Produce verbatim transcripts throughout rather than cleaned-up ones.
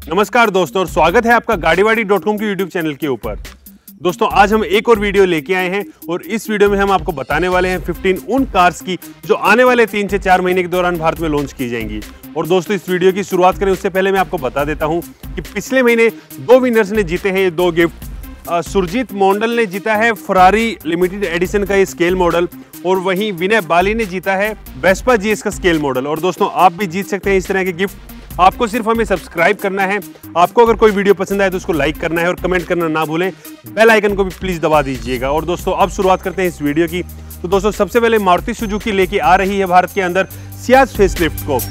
नमस्कार दोस्तों और स्वागत है आपका गाड़ीवाड़ी डॉट कॉम की यूट्यूब चैनल के ऊपर। दोस्तों आज हम एक और वीडियो लेके आए हैं और इस वीडियो में हम आपको बताने वाले हैं पंद्रह उन कार्स की जो आने वाले तीन से चार महीने के दौरान भारत में लॉन्च की जाएंगी। और दोस्तों इस वीडियो की शुरुआत करें उससे पहले मैं आपको बता देता हूं कि पिछले महीने दो विनर्स ने जीते हैं ये दो गिफ्ट। सुरजीत मोंडल ने जीता है फरारी लिमिटेड एडिशन का ये स्केल मॉडल और वहीं विनय बाली ने जीता है वेस्पा जीएस का स्केल मॉडल। और दोस्तों आप भी जीत सकते हैं इस तरह के गिफ्ट। आपको सिर्फ हमें सब्सक्राइब करना है। आपको अगर कोई वीडियो पसंद आए तो उसको लाइक करना है और कमेंट करना ना भूलें। बेल आइकन को भी प्लीज दबा दीजिएगा। और दोस्तों अब शुरुआत करते हैं इस वीडियो की। तो दोस्तों सबसे पहले मारुति सुजुकी लेके आ रही है भारत के अंदर सियाज फेसलिफ्ट को।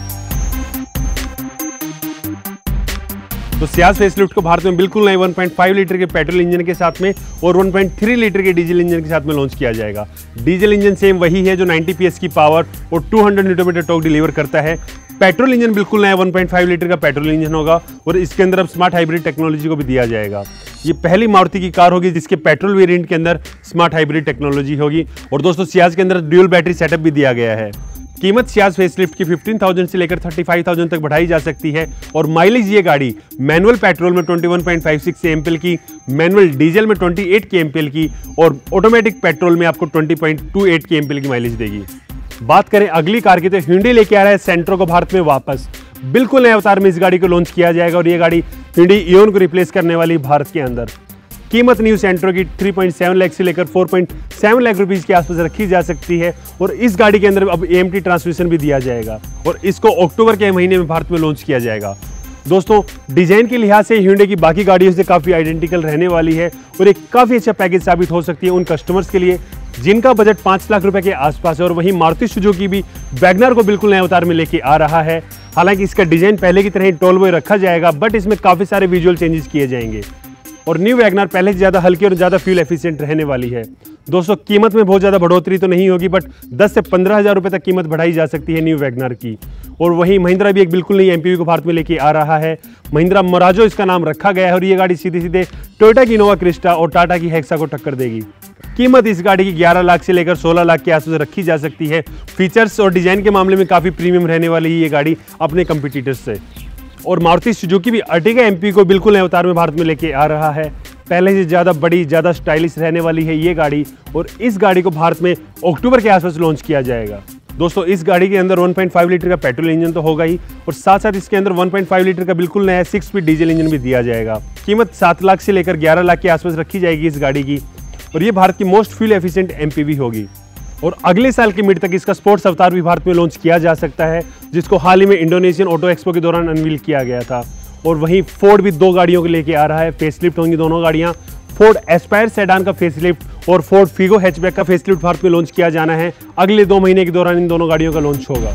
तो सियाज फेसलिफ्ट को भारत में बिल्कुल नए वन पॉइंट फाइव लीटर के पेट्रोल इंजन के साथ में और वन पॉइंट थ्री लीटर के डीजल इंजन के साथ में लॉन्च किया जाएगा। डीजल इंजन सेम वही है जो नाइंटी पीएस की पावर और two hundred newton metre torque deliver करता है। पेट्रोल इंजन बिल्कुल नया वन पॉइंट फाइव लीटर का पेट्रोल इंजन होगा और इसके अंदर अब स्मार्ट हाइब्रिड टेक्नोलॉजी को भी दिया जाएगा। ये पहली मारुति की कार होगी जिसके पेट्रोल वेरिएंट के अंदर स्मार्ट हाइब्रिड टेक्नोलॉजी होगी। और दोस्तों सियाज के अंदर ड्यूल बैटरी सेटअप भी दिया गया है। कीमत सियाज फेसलिफ्ट की पंद्रह हज़ार से लेकर पैंतीस हज़ार तक बढ़ाई जा सकती है और माइलेज ये गाड़ी मैनुअल पेट्रोल में इक्कीस पॉइंट पाँच छह एमपीएल की, मैनुअल डीजल में अट्ठाईस के एमपीएल की और ऑटोमेटिक पेट्रोल में आपको बीस पॉइंट दो आठ के एमपीएल की माइलेज देगी। बात करें अगली कार की तो Hyundai लेके आ रहा है सेंट्रो को भारत में वापस। बिल्कुल नए अवतार में इस गाड़ी को लॉन्च किया जाएगा और ये गाड़ी Hyundai इओन को रिप्लेस करने वाली भारत के अंदर। कीमत न्यू सेंट्रो की तीन पॉइंट सात लाख से लेकर चार पॉइंट सात लाख रुपीस के आसपास रखी जा सकती है और इस गाड़ी के अंदर अब एएमटी ट्रांसमिशन भी दिया जाएगा और इसको अक्टूबर के महीने में भारत में लॉन्च किया जाएगा। दोस्तों डिजाइन के लिहाज से Hyundai की बाकी गाड़ियों से काफी आइडेंटिकल रहने वाली है और एक काफी अच्छा पैकेज साबित हो सकती है उन कस्टमर्स के लिए जिनका बजट पांच लाख रुपए के आसपास है। और वहीं मारुति सुजुकी भी वैगन-आर को बिल्कुल नए अवतार में लेके आ रहा है। हालांकि इसका डिजाइन पहले की तरह ही टॉल बॉय रखा जाएगा बट इसमें काफी सारे विजुअल चेंजेस किए जाएंगे और न्यू वैगन-आर पहले से ज्यादा हल्की और ज्यादा फ्यूल एफिशिएंट रहने वाली है। दोस्तों कीमत में बहुत ज्यादा बढ़ोतरी तो नहीं होगी बट दस से पंद्रह हजार रुपए तक कीमत बढ़ाई जा सकती है न्यू वैगन-आर की। और वहीं महिंद्रा भी एक बिल्कुल नई एमपीवी को भारत में लेके आ रहा है। महिंद्रा मोराजो इसका नाम रखा गया है और ये गाड़ी सीधे सीधे टोयोटा की इनोवा क्रिस्टा और टाटा की हेक्सा को टक्कर देगी। कीमत इस गाड़ी की ग्यारह लाख से लेकर सोलह लाख के आसपास रखी जा सकती है। फीचर्स और डिजाइन के मामले में काफी प्रीमियम रहने वाली है ये गाड़ी अपने कंपटीटर्स से। और मारुति सुजुकी भी अर्टिगा एमपी को बिल्कुल नए अवतार में भारत में लेके आ रहा है। पहले से ज़्यादा बड़ी, ज़्यादा स्टाइलिश रहने वाली है ये गाड़ी और इस गाड़ी को भारत में अक्टूबर के आसपास लॉन्च किया जाएगा। दोस्तों इस गाड़ी के अंदर वन पॉइंट फाइव लीटर का पेट्रोल इंजन तो होगा ही और साथ साथ इसके अंदर वन पॉइंट फाइव लीटर का बिल्कुल नया सिक्स स्पीड डीजल इंजन भी दिया जाएगा। कीमत सात लाख से लेकर ग्यारह लाख के आसपास रखी जाएगी इस गाड़ी की और ये भारत की मोस्ट फ्यूल एफिशिएंट एमपीवी होगी। और अगले साल की मिड तक इसका स्पोर्ट्स अवतार भी भारत में लॉन्च किया जा सकता है जिसको हाल ही में इंडोनेशियन ऑटो एक्सपो के दौरान अनवील किया गया था। और वहीं फोर्ड भी दो गाड़ियों को लेके आ रहा है। फेसलिफ्ट होंगी दोनों गाड़ियां। फोर्ड एस्पायर सेडान का फेसलिफ्ट और फोर्ड फिगो हैचबैक का फेसलिफ्ट भारत में लॉन्च किया जाना है। अगले दो महीने के दौरान इन दोनों गाड़ियों का लॉन्च होगा।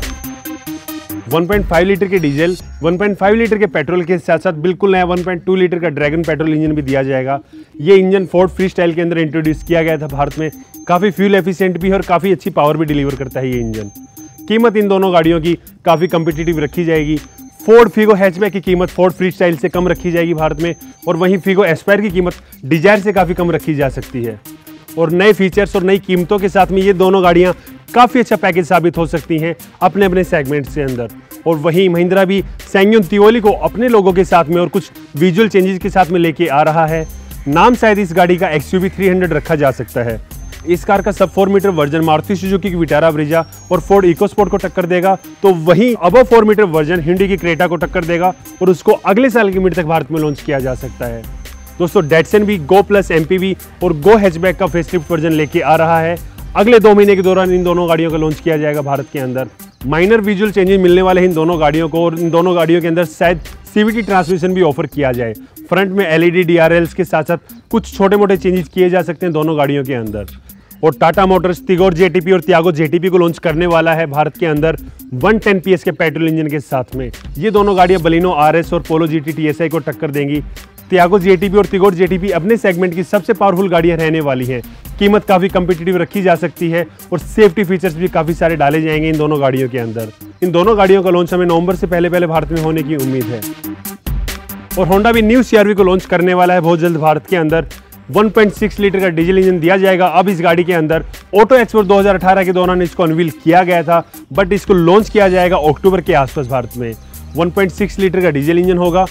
वन पॉइंट फाइव लीटर के diesel, one point five litre के पेट्रोल के साथ साथ बिल्कुल नया वन पॉइंट टू लीटर का ड्रैगन पेट्रोल इंजन भी दिया जाएगा। ये इंजन फोर्ड फ्री स्टाइल के अंदर इंट्रोड्यूस किया गया था भारत में। काफी फ्यूल एफिशिएंट भी है और काफी अच्छी पावर भी डिलीवर करता है ये इंजन। कीमत इन दोनों गाड़ियों की काफी कंपिटिटिव रखी जाएगी। फोर्ड फिगो हैचबैक की कीमत फोर्ड फ्री स्टाइल से कम रखी जाएगी भारत में और वहीं फिगो एस्पायर की कीमत डिजायर से काफी कम रखी जा सकती है। और नए फीचर्स और नई कीमतों के साथ में ये दोनों गाड़ियां काफी अच्छा पैकेज साबित हो सकती हैं अपने अपने सेगमेंट से अंदर। और वहीं महिंद्रा भी सैंग्यून तिओली को अपने लोगों के साथ में और कुछ विजुअल चेंजेस के साथ में लेके आ रहा है। नाम शायद इस गाड़ी का एक्सयूवी थ्री हंड्रेड रखा जा सकता है। इस कार का sub four metre version Maruti Suzuki की विटारा ब्रिजा और फोर्ड इकोस्पोर्ट को टक्कर देगा तो वहीं above four metre version Hyundai की क्रेटा को टक्कर देगा और उसको अगले साल की मिड तक भारत में लॉन्च किया जा सकता है। दोस्तों डेटसन भी गो प्लस एमपीवी और गो हैचबैक का फेसलिफ्ट वर्जन लेके आ रहा है। अगले दो महीने के दौरान इन दोनों गाड़ियों का लॉन्च किया जाएगा भारत के अंदर। माइनर विजुअल चेंजेस मिलने वाले हैं इन दोनों गाड़ियों को और इन दोनों गाड़ियों के अंदर शायद सीवीटी ट्रांसमिशन भी ऑफर किया जाए। फ्रंट में एलईडी डीआरएल्स के साथ साथ कुछ छोटे मोटे चेंजेस किए जा सकते हैं दोनों गाड़ियों के अंदर। और टाटा मोटर्स तिगोर जेटीपी और त्यागो जेटीपी को लॉन्च करने वाला है भारत के अंदर एक सौ दस पीएस के पेट्रोल इंजन के साथ में। ये दोनों गाड़ियां बलिनो आरएस और पोलो जीटी टीएसआई को टक्कर देंगी। त्यागो जेटीपी और तिगोर जेटीपी अपने सेगमेंट की सबसे पावरफुल गाड़ियां रहने वाली हैं। कीमत काफी कंपिटिटिव रखी जा सकती है और सेफ्टी फीचर्स भी काफी सारे डाले जाएंगे इन दोनों गाड़ियों के अंदर। इन दोनों गाड़ियों का लॉन्च हमें नवंबर से पहले पहले भारत में होने की उम्मीद है। और होंडा भी न्यू सीआरवी को लॉन्च करने वाला है बहुत जल्द भारत के अंदर। वन पॉइंट सिक्स लीटर का डीजल इंजन दिया जाएगा अब इस गाड़ी के अंदर। ऑटो एक्सपो दो हज़ार अठारह के दौरान इसको अनवील किया गया था बट इसको लॉन्च किया जाएगा अक्टूबर के आसपास भारत में। वन पॉइंट सिक्स लीटर का डीजल इंजन होगा,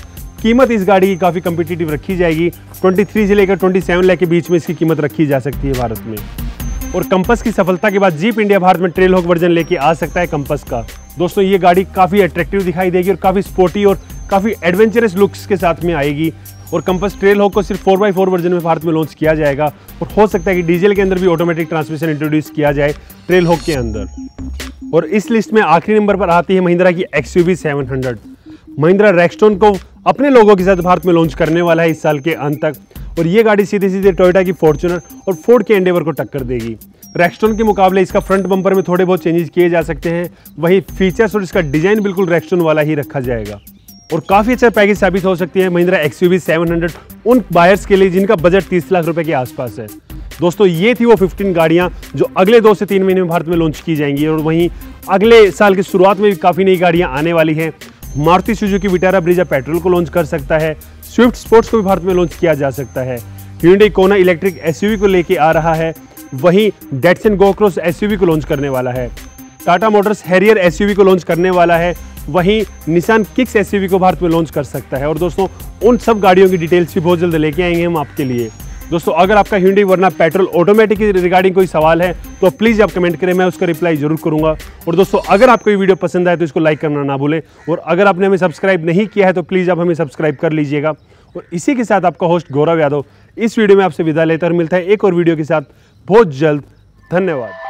कीमत इस गाड़ी की काफ़ी कम्पिटिटिव रखी जाएगी। तेईस से लेकर सत्ताईस लाख के बीच में इसकी कीमत रखी जा सकती है भारत में। और कंपस की सफलता के बाद जीप इंडिया भारत में ट्रेल हॉक वर्जन लेके आ सकता है कंपस का। दोस्तों ये गाड़ी काफ़ी अट्रैक्टिव दिखाई देगी और काफ़ी स्पोर्टी और काफ़ी एडवेंचरस लुक्स के साथ में आएगी। और कंपस ट्रेल हॉक को सिर्फ फोर बाई फोर वर्जन में भारत में लॉन्च किया जाएगा और हो सकता है कि डीजल के अंदर भी ऑटोमेटिक ट्रांसमिशन इंट्रोड्यूस किया जाए ट्रेल हॉक के अंदर। और इस लिस्ट में आखिरी नंबर पर आती है महिंद्रा की XUV seven hundred. Mahindra Rexton को अपने लोगों के साथ भारत में लॉन्च करने वाला है इस साल के अंत तक। और ये गाड़ी सीधे सीधे टोयोटा की फॉर्च्यूनर और फोर्ड के एंडेवर को टक्कर देगी। रैक्स्टोन के मुकाबले इसका फ्रंट बम्पर में थोड़े बहुत चेंजेस किए जा सकते हैं, वहीं फीचर्स और इसका डिजाइन बिल्कुल रैक्स्टोन वाला ही रखा जाएगा। और काफ़ी अच्छा पैकेज साबित हो सकती है महिंद्रा एक्सयूवी सेवन हंड्रेड उन बायर्स के लिए जिनका बजट तीस लाख रुपए के आसपास है। दोस्तों ये थी वो पंद्रह गाड़ियां जो अगले दो से तीन महीने में भारत में लॉन्च की जाएंगी। और वहीं अगले साल की शुरुआत में भी काफ़ी नई गाड़ियां आने वाली हैं। Maruti Suzuki Vitara Brezza petrol को लॉन्च कर सकता है, स्विफ्ट स्पोर्ट्स को भी भारत में लॉन्च किया जा सकता है, hyundai कोना इलेक्ट्रिक एसयूवी को लेके आ रहा है, वहीं डेटसन गो क्रॉस एसयूवी को लॉन्च करने वाला है, टाटा मोटर्स हैरियर एसयूवी को लॉन्च करने वाला है, वहीं निसान किक्स एसयूवी को भारत में लॉन्च कर सकता है। और दोस्तों उन सब गाड़ियों की डिटेल्स भी बहुत जल्द लेके आएंगे हम आपके लिए। दोस्तों अगर आपका hyundai वरना पेट्रोल ऑटोमेटिक रिगार्डिंग कोई सवाल है तो प्लीज़ आप कमेंट करें, मैं उसका रिप्लाई जरूर करूंगा। और दोस्तों अगर आपको ये वीडियो पसंद आए तो इसको लाइक करना ना भूलें। और अगर आपने हमें सब्सक्राइब नहीं किया है तो प्लीज़ आप हमें सब्सक्राइब कर लीजिएगा। और इसी के साथ आपका होस्ट गौरव यादव इस वीडियो में आपसे विदा लेता और मिलता है एक और वीडियो के साथ बहुत जल्द। धन्यवाद।